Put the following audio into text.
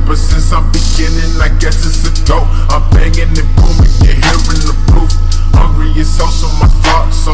Ever since I'm beginning, I guess it's a go. I'm banging and booming, you're hearing the proof. Hungry as hell, so my thoughts